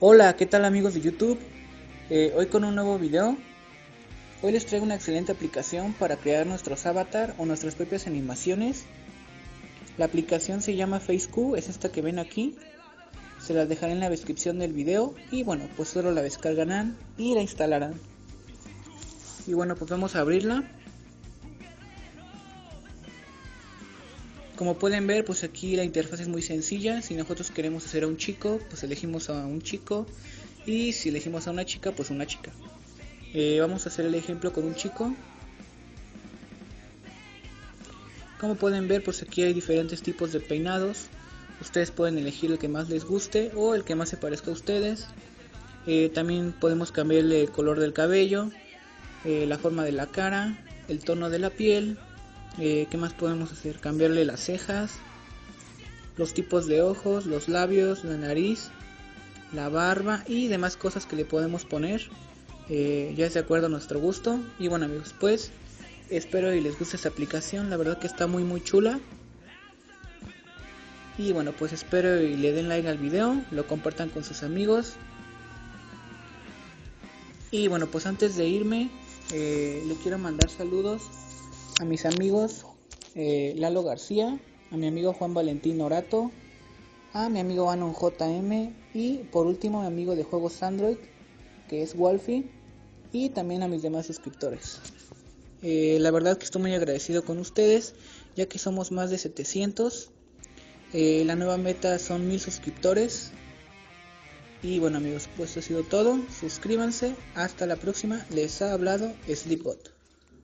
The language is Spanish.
Hola, ¿qué tal amigos de YouTube? Hoy con un nuevo video. Hoy les traigo una excelente aplicación para crear nuestros avatar o nuestras propias animaciones. La aplicación se llama FaceQ, es esta que ven aquí. Se las dejaré en la descripción del video y bueno, pues solo la descargarán y la instalarán. Y bueno, pues vamos a abrirla. Como pueden ver, pues aquí la interfaz es muy sencilla. Si nosotros queremos hacer a un chico, pues elegimos a un chico. Y si elegimos a una chica, pues una chica. Vamos a hacer el ejemplo con un chico. Como pueden ver, pues aquí hay diferentes tipos de peinados. Ustedes pueden elegir el que más les guste o el que más se parezca a ustedes. También podemos cambiarle el color del cabello, la forma de la cara, el tono de la piel. ¿Qué más podemos hacer? Cambiarle las cejas, los tipos de ojos, los labios, la nariz, la barba y demás cosas que le podemos poner. Ya es de acuerdo a nuestro gusto. Y bueno amigos, pues espero y les guste esta aplicación. La verdad que está muy chula. Y bueno, pues espero y le den like al video, lo compartan con sus amigos. Y bueno, pues antes de irme, le quiero mandar saludos a mis amigos Lalo García, a mi amigo Juan Valentín Orato, a mi amigo Anon JM y por último a mi amigo de juegos Android, que es Wolfie, y también a mis demás suscriptores. La verdad que estoy muy agradecido con ustedes, ya que somos más de 700. La nueva meta son 1000 suscriptores. Y bueno amigos, pues eso ha sido todo. Suscríbanse. Hasta la próxima. Les ha hablado Sleepbot.